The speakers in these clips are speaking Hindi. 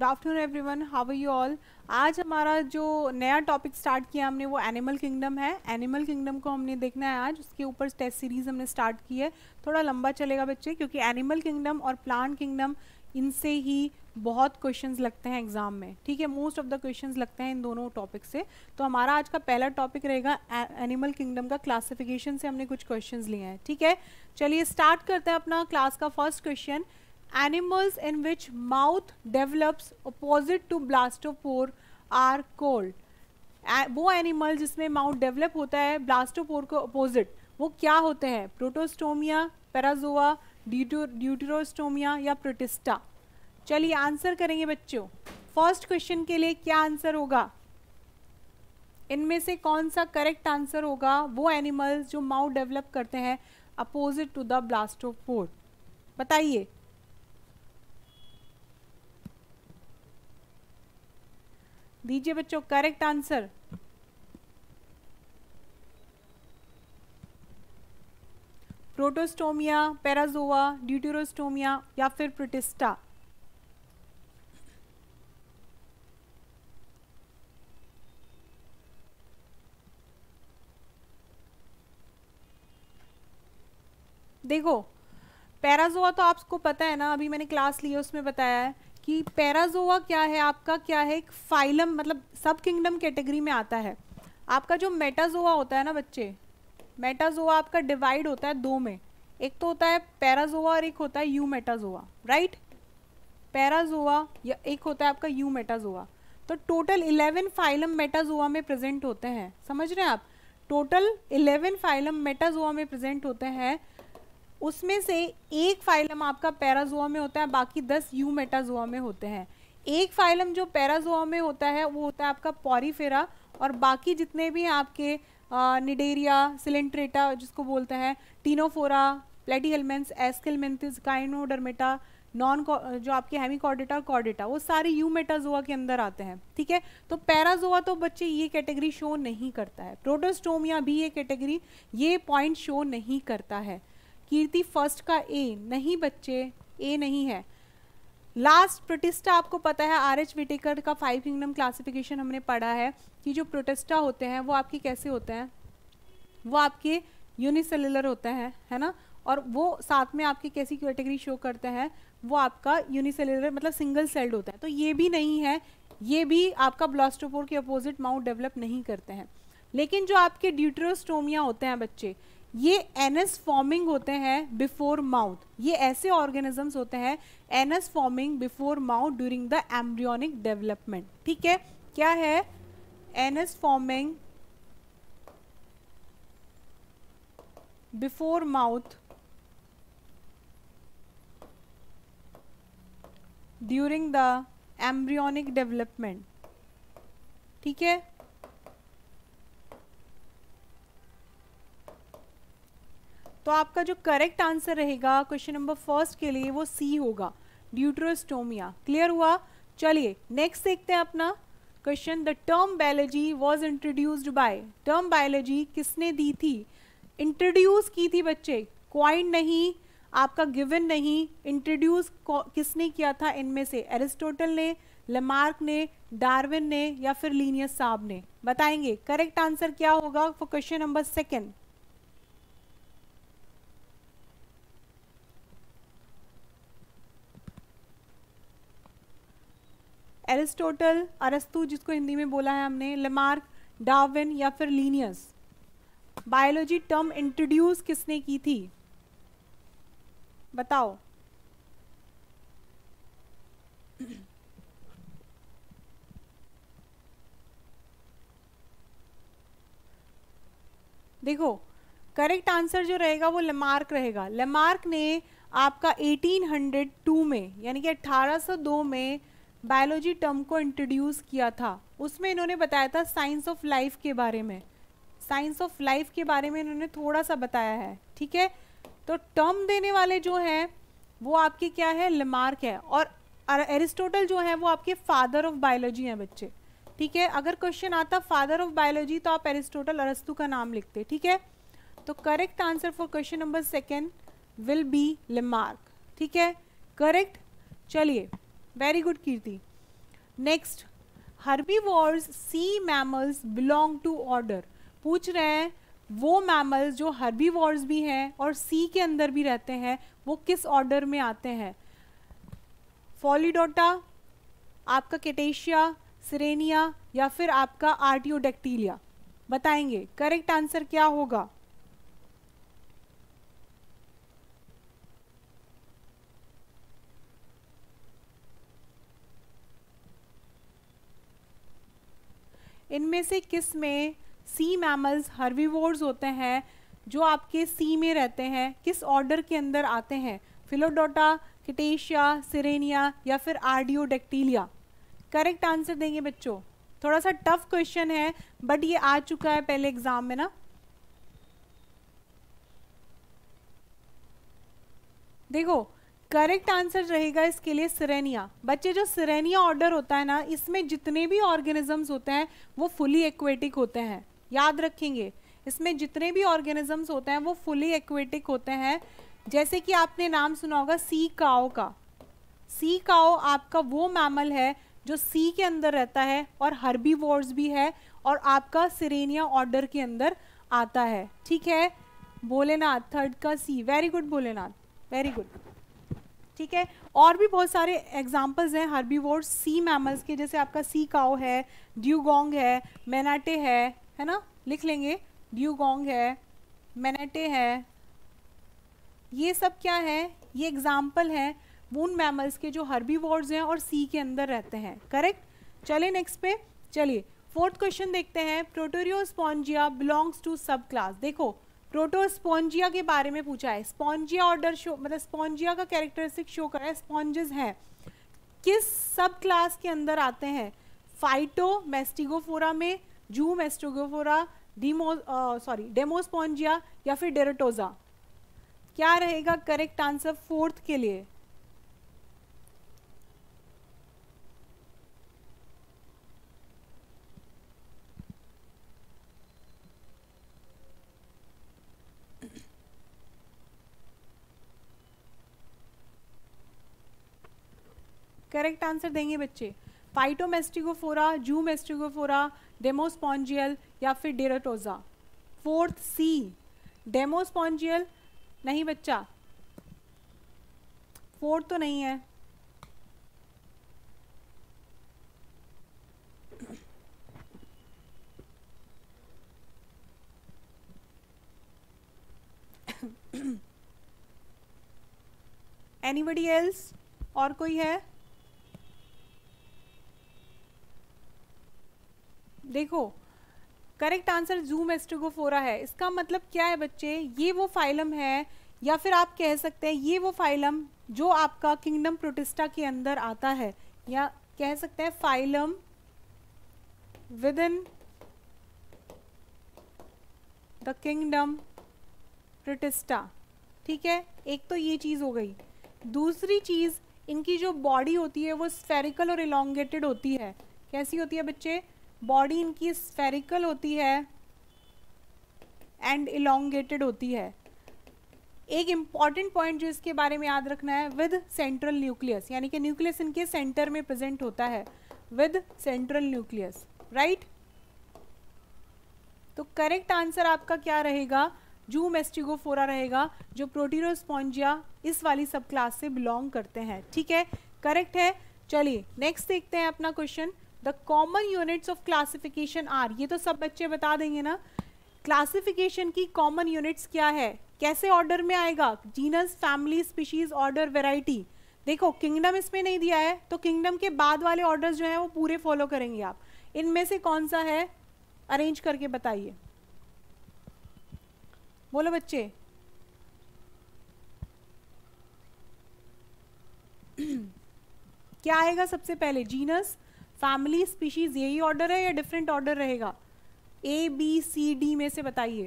Good afternoon everyone, how are you all. आज हमारा जो नया टॉपिक स्टार्ट किया हमने वो एनिमल किंगडम है। एनिमल किंगडम को हमने देखना है आज, उसके ऊपर टेस्ट सीरीज हमने स्टार्ट की है। थोड़ा लंबा चलेगा बच्चे, क्योंकि एनिमल किंगडम और प्लांट किंगडम इनसे ही बहुत क्वेश्चंस लगते हैं एग्जाम में। ठीक है, मोस्ट ऑफ द क्वेश्चंस लगते हैं इन दोनों टॉपिक से। तो हमारा आज का पहला टॉपिक रहेगा एनिमल किंगडम का। क्लासिफिकेशन से हमने कुछ क्वेश्चंस लिए हैं। ठीक है, चलिए स्टार्ट करते हैं अपना क्लास का first question. Animals in which mouth develops opposite to blastopore are called। वो एनिमल जिसमें माउथ डेवलप होता है ब्लास्टोपोर को अपोजिट, वो क्या होते हैं? प्रोटोस्टोमिया, पैराजोआ, ड्यूटेरोस्टोमिया या प्रोटिस्टा। चलिए आंसर करेंगे बच्चों। फर्स्ट क्वेश्चन के लिए क्या आंसर होगा? इनमें से कौन सा करेक्ट आंसर होगा? वो एनिमल्स जो माउथ डेवलप करते हैं अपोजिट टू द ब्लास्टोपोर, बताइए। दीजिए बच्चों correct answer. Protostomia, parazoa, deuterostomia या फिर प्रोटिस्टा। देखो पैराजोआ तो आपको पता है ना, अभी मैंने क्लास ली है उसमें बताया है कि पैराजोआ क्या है आपका, क्या है एक फाइलम, मतलब सब किंगडम कैटेगरी में आता है। आपका जो मेटाजोआ होता है ना बच्चे, मेटाजोआ आपका डिवाइड होता है दो में, एक तो होता है पैराजोआ और एक होता है यू मेटाजोआ, राइट। पैराजोआ या एक होता है आपका यू मेटाजोआ। तो टोटल 11 फाइलम मेटाजोआ में प्रेजेंट होते हैं, समझ रहे हैं आप। टोटल 11 फाइलम मेटाजोआ में प्रेजेंट होते हैं, उसमें से एक फाइलम आपका पैराजोआ में होता है, बाकी 10 यू मेटाजोआ में होते हैं। एक फाइलम जो पैराजोआ में होता है वो होता है आपका पॉरीफेरा, और बाकी जितने भी आपके निडेरिया, सिलेंट्रेटा जिसको बोलते हैं, टीनोफोरा, प्लेटीहेलमेंस, एस्केलमेंथिस, गाइनोडर्मेटा, नॉन जो आपके हेमिकॉर्डेटा और कॉर्डेटा, वो सारे यू मेटाजोआ के अंदर आते हैं। ठीक है, तो पैराजोआ तो बच्चे ये कैटेगरी शो नहीं करता है। प्रोटोस्टोमिया भी ये कैटेगरी, ये पॉइंट शो नहीं करता है। कीर्ति फर्स्ट का ए नहीं बच्चे, ए नहीं है। लास्ट प्रोटिस्टा आपको पता है, आर.एच. विटेकर का 5 किंगडम क्लासिफिकेशन हमने पढ़ा है कि जो प्रोटिस्टा होते हैं वो आपके कैसे होते हैं, वो आपके यूनिसेलुलर होते हैं, है ना। और वो साथ में आपकी कैसी कैटेगरी शो करते हैं, वो आपका यूनिसेलुलर मतलब सिंगल सेल्ड होता है। तो ये भी नहीं है, ये भी आपका ब्लास्टोपोर के अपोजिट माउथ डेवलप नहीं करते हैं। लेकिन जो आपके ड्यूटेरोस्टोमिया होते हैं बच्चे, ये एनस फॉर्मिंग होते हैं बिफोर माउथ। ये ऐसे ऑर्गेनिजम्स होते हैं anus forming before mouth during the embryonic development. ठीक है, क्या है? Anus forming before mouth during the embryonic development. ठीक है, तो आपका जो करेक्ट आंसर रहेगा क्वेश्चन नंबर फर्स्ट के लिए वो सी होगा, ड्यूटेरोस्टोमिया। क्लियर हुआ? चलिए नेक्स्ट देखते हैं अपना question. The term biology was introduced by. Term biology किसने दी थी? इंट्रोड्यूस की थी बच्चे, क्वाइन नहीं, आपका गिवन नहीं। इंट्रोड्यूस किसने किया था इनमें से? एरिस्टोटल ने, लेमार्क ने, डार्विन ने या फिर लीनियस साहब ने? बताएंगे करेक्ट आंसर क्या होगा for question number second. Aristotle, अरस्तु जिसको हिंदी में बोला है हमने, लेमार्क, डार्विन या फिर लीनियस। बायोलॉजी टर्म इंट्रोड्यूस किसने की थी? बताओ। देखो करेक्ट आंसर जो रहेगा वो लेमार्क रहेगा। लेमार्क ने आपका 1802 में यानी कि 1802 में बायोलॉजी टर्म को इंट्रोड्यूस किया था। उसमें इन्होंने बताया था साइंस ऑफ लाइफ के बारे में, साइंस ऑफ लाइफ के बारे में इन्होंने थोड़ा सा बताया है। ठीक है, तो टर्म देने वाले जो हैं वो आपके क्या है? लेमार्क है। और एरिस्टोटल जो है वो आपके फादर ऑफ बायोलॉजी हैं बच्चे। ठीक है, अगर क्वेश्चन आता फादर ऑफ बायोलॉजी तो आप एरिस्टोटल, अरस्तु का नाम लिखते। ठीक है, तो correct answer for question number second will be Lamarck. ठीक है, करेक्ट। चलिए very good Kirti. Next, herbivores sea mammals belong to order. पूछ रहे हैं वो मैमल्स जो हर्बीवोर्स भी हैं और सी के अंदर भी रहते हैं वो किस ऑर्डर में आते हैं। फॉलीडोटा, आपका केटेशिया, सिरेनिया, या फिर आपका आर्टियोडेक्टिलिया। बताएंगे करेक्ट आंसर क्या होगा। इनमें से किस में सी मैमल्स हर्बीवोर्स होते हैं जो आपके सी में रहते हैं, किस ऑर्डर के अंदर आते हैं। फिलोडोटा, केटेशिया, सिरेनिया, या फिर आर्डियोडेक्टिलिया। करेक्ट आंसर देंगे बच्चों। थोड़ा सा टफ क्वेश्चन है बट ये आ चुका है पहले एग्जाम में ना। देखो करेक्ट आंसर रहेगा इसके लिए सिरेनिया। बच्चे जो सिरेनिया ऑर्डर होता है ना, इसमें जितने भी ऑर्गेनिजम्स होते हैं वो फुली एक्वेटिक होते हैं। याद रखेंगे, इसमें जितने भी ऑर्गेनिजम्स होते हैं वो फुली एक्वेटिक होते हैं। जैसे कि आपने नाम सुना होगा सी काओ का। सी काओ आपका वो मैमल है जो सी के अंदर रहता है और हर्बीवोर्स भी है और आपका सिरेनिया ऑर्डर के अंदर आता है। ठीक है, भोलेनाथ थर्ड का C, very good Bholenath, very good. ठीक है, और भी बहुत सारे एग्जाम्पल्स हैं हर्बीवोर्स सी मैमल्स के, जैसे आपका सी काओ है, ड्यूगोंग है, मेनाटे है ना, लिख लेंगे। ड्यूगोंग है, मेनाटे है, ये सब क्या है, ये एग्जाम्पल हैं उन मैमल्स के जो हर्बीवोर्स हैं और सी के अंदर रहते हैं। करेक्ट। चलिए नेक्स्ट पे, चलिए फोर्थ क्वेश्चन देखते हैं। Proterospongia belongs to sub class. देखो प्रोटोस्पोंजिया के बारे में पूछा है। स्पॉन्जिया ऑर्डर शो, मतलब स्पॉन्जिया का कैरेक्टरिस्टिक शो कर रहा है, स्पॉन्जेस हैं, किस सब क्लास के अंदर आते हैं। फाइटो मेस्टिगोफोरा में, जू मेस्टिगोफोरा, डेमोस्पोंजिया, या फिर डेरोटोजा। क्या रहेगा करेक्ट आंसर फोर्थ के लिए। करेक्ट आंसर देंगे बच्चे। फाइटोमेस्टिगोफोरा, जू मेस्टिगोफोरा, डेमोस्पोंजियल, या फिर डेरोटोजा। फोर्थ सी, डेमोस्पोंजियल नहीं बच्चा, फोर्थ तो नहीं है। एनीबडी एल्स, और कोई है। देखो करेक्ट आंसर जू मेस्टिगोफोरा है। इसका मतलब क्या है बच्चे, ये वो फाइलम है, या फिर आप कह सकते हैं ये वो फाइलम जो आपका किंगडम प्रोटिस्टा के अंदर आता है, या कह सकते हैं phylum within the kingdom protista. ठीक है, एक तो ये चीज हो गई। दूसरी चीज, इनकी जो बॉडी होती है वो स्फेरिकल और इलोंगेटेड होती है। कैसी होती है बच्चे, बॉडी इनकी स्फेरिकल होती है एंड इलोंगेटेड होती है। एक इंपॉर्टेंट पॉइंट जो इसके बारे में याद रखना है, विद सेंट्रल न्यूक्लियस, यानी कि न्यूक्लियस इनके सेंटर में प्रेजेंट होता है, विद सेंट्रल न्यूक्लियस, राइट। तो करेक्ट आंसर आपका क्या रहेगा, जू मेस्टिगोफोरा रहेगा, जो प्रोटीरोस्पोंजिया इस वाली सब क्लास से बिलोंग करते हैं। ठीक है, करेक्ट है। चलिए नेक्स्ट देखते हैं अपना question. The common units of classification are, ये तो सब बच्चे बता देंगे ना। क्लासिफिकेशन की कॉमन यूनिट्स क्या है, कैसे ऑर्डर में आएगा, genus, family, species, order, variety. देखो किंगडम इसमें नहीं दिया है तो किंगडम के बाद वाले ऑर्डर्स जो है वो पूरे फॉलो करेंगे आप। इनमें से कौन सा है, अरेंज करके बताइए, बोलो बच्चे। क्या आएगा सबसे पहले, जीनस, फैमिली, स्पीशीज, यही ऑर्डर है या डिफरेंट ऑर्डर रहेगा। ए बी सी डी में से बताइए,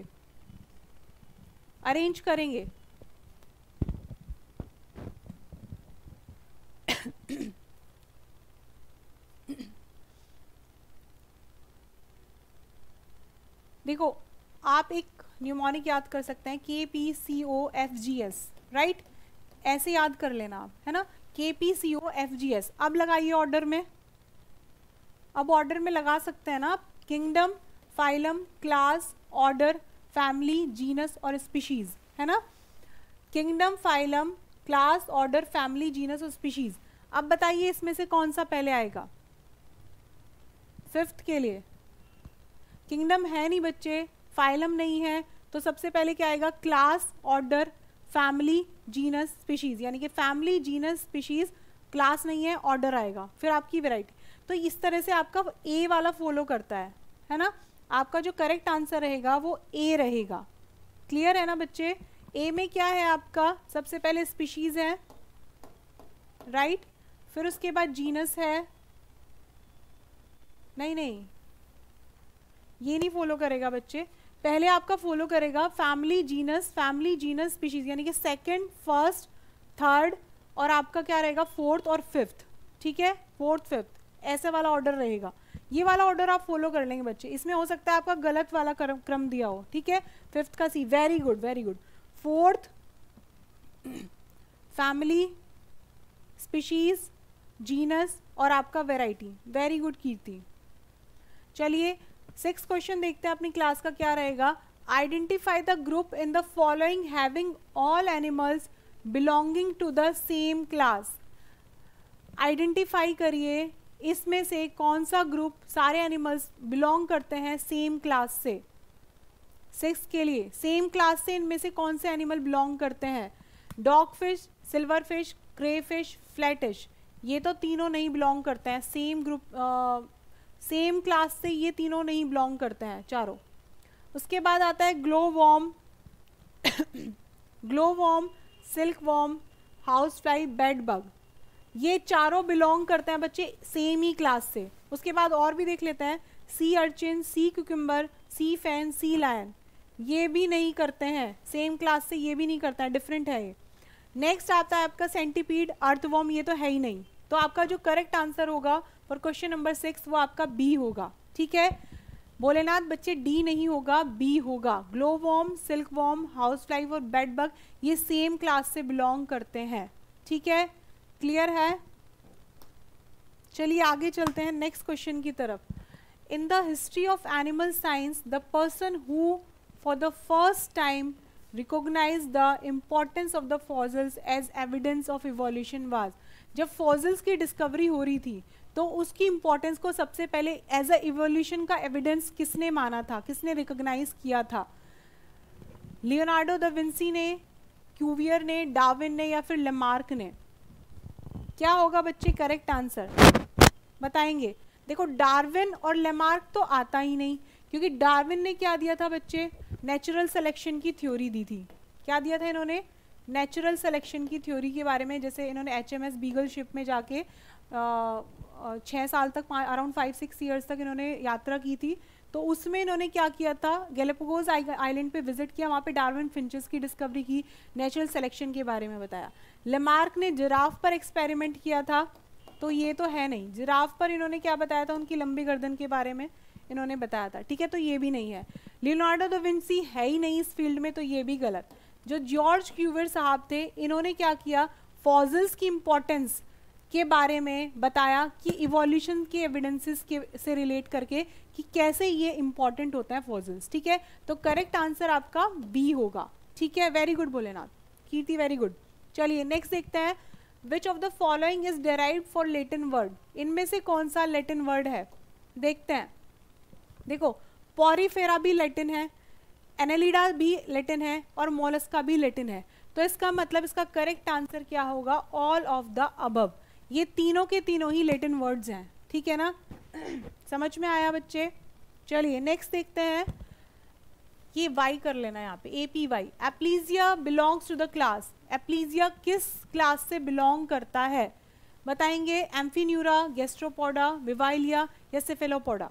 अरेंज करेंगे। देखो आप एक न्यूमोनिक याद कर सकते हैं, KPCOFGS, राइट, ऐसे याद कर लेना आप, है ना, KPCOFGS। अब लगाइए ऑर्डर में, अब ऑर्डर में लगा सकते हैं ना आप, kingdom, phylum, class, order, family, genus और स्पीशीज, है ना। Kingdom, phylum, class, order, family, genus और स्पीशीज। अब बताइए इसमें से कौन सा पहले आएगा? फिफ्थ के लिए किंगडम है नहीं बच्चे, फाइलम नहीं है, तो सबसे पहले क्या आएगा? Class, order, family, genus, species. यानी कि फैमिली, जीनस, स्पीशीज, क्लास नहीं है, ऑर्डर आएगा, फिर आपकी वैरायटी। तो इस तरह से आपका ए वाला फॉलो करता है ना। आपका जो करेक्ट आंसर रहेगा वो ए रहेगा। क्लियर है ना बच्चे? ए में क्या है आपका? सबसे पहले स्पीशीज है, राइट, फिर उसके बाद जीनस है, नहीं ये नहीं फॉलो करेगा बच्चे, पहले आपका फॉलो करेगा फैमिली, जीनस, स्पीशीज, यानी कि सेकंड, फर्स्ट, थर्ड और आपका क्या रहेगा? फोर्थ और फिफ्थ, ठीक है, फोर्थ फिफ्थ, ऐसे वाला ऑर्डर रहेगा। ये वाला ऑर्डर आप फॉलो कर लेंगे बच्चे। इसमें हो सकता है आपका गलत वाला क्रम दिया हो, ठीक है। फिफ्थ का C, very good very good. Fourth family, species, genus और आपका वैरायटी, वेरी गुड कीर्ति। चलिए 6th क्वेश्चन देखते हैं अपनी क्लास का क्या रहेगा। Identify the group in the following having all animals belonging to the same class. Identify करिए इसमें से कौन सा ग्रुप सारे एनिमल्स बिलोंग करते हैं सेम क्लास से। 6 के लिए सेम क्लास से इनमें से कौन से एनिमल बिलोंग करते हैं? Dog fish, silver fish, grey fish, flatfish, ये तो तीनों नहीं बिलोंग करते हैं सेम ग्रुप, सेम क्लास से ये तीनों नहीं बिलोंग करते हैं चारों। उसके बाद आता है glow worm, glow worm, silk worm, house fly, bed bug, ये चारों बिलोंग करते हैं बच्चे सेम ही क्लास से। उसके बाद और भी देख लेते हैं, sea urchin, sea cucumber, sea fan, sea lion, ये भी नहीं करते हैं सेम क्लास से, ये भी नहीं करता है, डिफरेंट है ये। नेक्स्ट आता है आपका सेंटीपीड, अर्थवॉर्म, ये तो है ही नहीं। तो आपका जो करेक्ट आंसर होगा फॉर क्वेश्चन नंबर 6 वो आपका बी होगा, ठीक है। भोलेनाथ बच्चे डी नहीं होगा, बी होगा। Glow worm, silk worm, house fly और बेड बग ये सेम क्लास से बिलोंग करते हैं, ठीक है। क्लियर है? चलिए आगे चलते हैं नेक्स्ट क्वेश्चन की तरफ। In the history of animal science the person who for the first time recognise the importance of the fossils as evidence of evolution was. जब फॉसिल्स की डिस्कवरी हो रही थी तो उसकी इंपॉर्टेंस को सबसे पहले एज अ इवोल्यूशन का एविडेंस किसने माना था, किसने रिकॉग्नाइज किया था? लियोनार्डो दा विंसी ने, क्यूवियर ने, डार्विन ने या फिर लेमार्क ने? क्या होगा बच्चे करेक्ट आंसर बताएंगे? देखो डार्विन और लेमार्क तो आता ही नहीं, क्योंकि डार्विन ने क्या दिया था बच्चे? नेचुरल सिलेक्शन की थ्योरी दी थी। क्या दिया था इन्होंने? नेचुरल सिलेक्शन की थ्योरी के बारे में। जैसे इन्होंने HMS बीगल शिप में जाके 6 साल तक, अराउंड 5-6 ईयर्स तक इन्होंने यात्रा की थी। तो उसमें इन्होंने क्या किया था? गैलापागोस आइलैंड पे विजिट किया, वहाँ पे डार्विन फिंचेस की डिस्कवरी की, नेचुरल सिलेक्शन के बारे में बताया। लेमार्क ने जिराफ पर एक्सपेरिमेंट किया था, तो ये तो है नहीं। जिराफ पर इन्होंने क्या बताया था? उनकी लंबी गर्दन के बारे में इन्होंने बताया था, ठीक है, तो ये भी नहीं है। लियोनार्डो दा विंसी है ही नहीं इस फील्ड में, तो ये भी गलत। जो जॉर्ज क्यूवियर साहब थे, इन्होंने क्या किया? फॉसिल्स की इंपॉर्टेंस के बारे में बताया कि इवोल्यूशन के एविडेंसेस के से रिलेट करके कि कैसे ये इंपॉर्टेंट होता है फॉसिल्स, ठीक है। तो करेक्ट आंसर आपका बी होगा, ठीक है। Very good Bholenath, Kirti very good. चलिए नेक्स्ट देखते हैं, which of the following is derived for Latin word. इनमें से कौन सा लैटिन वर्ड है? देखते हैं। देखो पॉरीफेरा भी लैटिन है, एनेलिडा भी लैटिन है और मोलस्का भी लैटिन है। तो इसका मतलब इसका करेक्ट आंसर क्या होगा? All of the above. ये तीनों के तीनों ही लैटिन वर्ड्स हैं, ठीक है ना। समझ में आया बच्चे? चलिए नेक्स्ट देखते हैं। ये वाई कर लेना यहाँ पे, APY। Aplysia belongs to the class. Aplysia किस क्लास से बिलोंग करता है? बताएंगे। एम्फीन्यूरा, गैस्ट्रोपोडा, विवाइलिया या सेफेलोपोडा?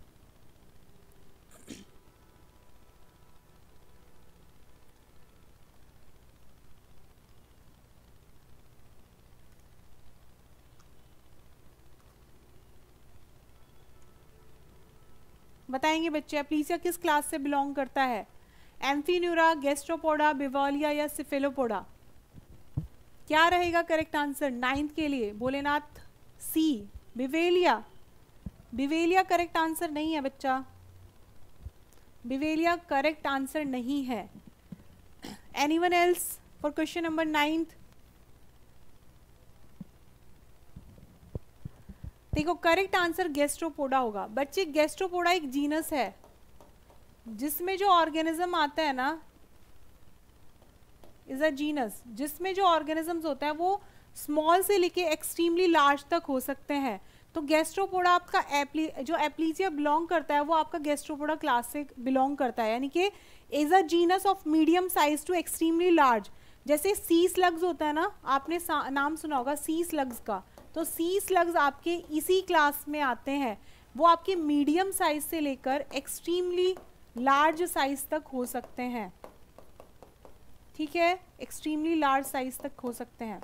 बताएंगे बच्चे, एप्लीजिया किस क्लास से बिलोंग करता है? एम्फीन्यूरा, गैस्ट्रोपोडा, बिवालिया या सेफेलोपोडा? क्या रहेगा करेक्ट आंसर 9th के लिए? Bholenath C, bivalvia. Bivalvia correct answer नहीं है बच्चा, बिवेलिया करेक्ट आंसर नहीं है। Anyone else for question number 9? देखो करेक्ट आंसर गैस्ट्रोपोडा होगा बच्चे। गैस्ट्रोपोडा एक जीनस है जिसमें जो ऑर्गेनिज्म आता है ना, इज अ जीनस जिसमें जो ऑर्गेनिजम्स होते हैं वो स्मॉल से लेके एक्सट्रीमली लार्ज तक हो सकते हैं। तो गैस्ट्रोपोडा आपका जो एप्लीजिया बिलोंग करता है वो आपका गैस्ट्रोपोडा क्लास से बिलोंग करता है, यानी कि is a genus of medium size to extremely large. जैसे सी स्लग्स होता है ना, आपने नाम सुना होगा सी स्लग्स का, तो सी स्लग्स आपके इसी क्लास में आते हैं। वो आपके मीडियम साइज से लेकर एक्सट्रीमली लार्ज साइज तक हो सकते हैं, ठीक है, एक्सट्रीमली लार्ज साइज तक हो सकते हैं।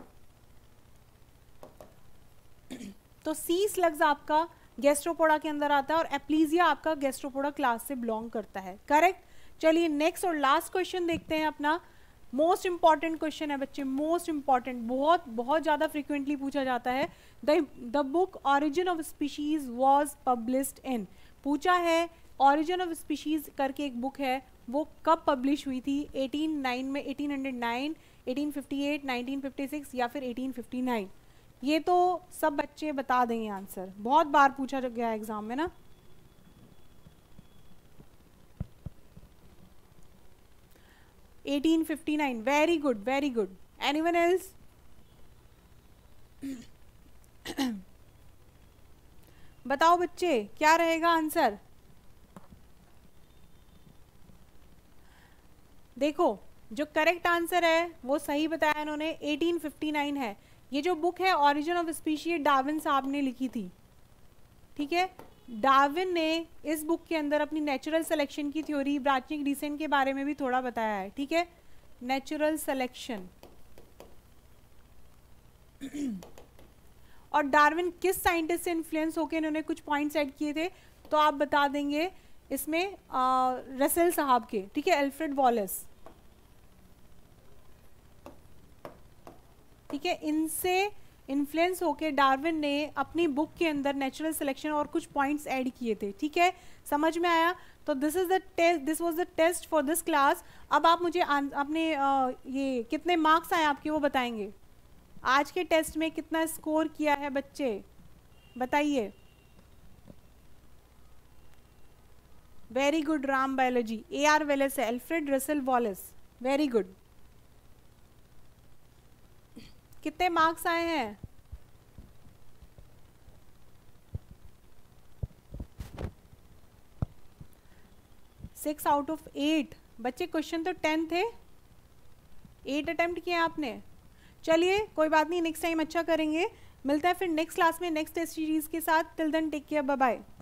तो सी स्लग्स आपका गैस्ट्रोपोडा के अंदर आता है और एप्लीजिया आपका गैस्ट्रोपोडा क्लास से बिलोंग करता है, करेक्ट। चलिए नेक्स्ट और लास्ट क्वेश्चन देखते हैं अपना। मोस्ट इंपॉर्टेंट क्वेश्चन है बच्चे, मोस्ट इंपॉर्टेंट, बहुत बहुत ज़्यादा फ्रीक्वेंटली पूछा जाता है। The book origin of species was published in, पूछा है ऑरिजिन ऑफ स्पीशीज करके एक बुक है, वो कब पब्लिश हुई थी? 1809, 1858, 1956 या फिर 1859? ये तो सब बच्चे बता देंगे आंसर, बहुत बार पूछा गया एग्जाम में ना। $1859, very good very good. Anyone else? बताओ बच्चे क्या रहेगा आंसर? देखो जो करेक्ट आंसर है वो सही बताया इन्होंने, 1859 है। ये जो बुक है ऑरिजिन ऑफ स्पीशीज डार्विन साहब ने लिखी थी, ठीक है। डार्विन ने इस बुक के अंदर अपनी नेचुरल सिलेक्शन की थ्योरी, ब्रांचिंग डिसेंट के बारे में भी थोड़ा बताया है, ठीक है, नेचुरल सिलेक्शन। और डार्विन किस साइंटिस्ट से इन्फ्लुएंस होकर इन्होंने कुछ पॉइंट्स ऐड किए थे, तो आप बता देंगे इसमें रसेल साहब के, ठीक है, अल्फ्रेड वॉलेस, ठीक है, इनसे इन्फ्लुएंस होके डार्विन ने अपनी बुक के अंदर नेचुरल सिलेक्शन और कुछ पॉइंट्स ऐड किए थे, ठीक है, समझ में आया? तो this is the test, this was the test for this class. अब आप मुझे अपने ये कितने मार्क्स आए आपके वो बताएंगे, आज के टेस्ट में कितना स्कोर किया है बच्चे, बताइए। Very good Ram biology, AR Wallace है, Alfred Russel Wallace, very good. कितने मार्क्स आए हैं? सिक्स आउट ऑफ 8 बच्चे। क्वेश्चन तो 10 थे, 8 अटेम्प्ट किए आपने। चलिए कोई बात नहीं, नेक्स्ट टाइम अच्छा करेंगे। मिलता है फिर नेक्स्ट क्लास में नेक्स्ट टेस्ट सीरीज के साथ। Till then take care, bye bye.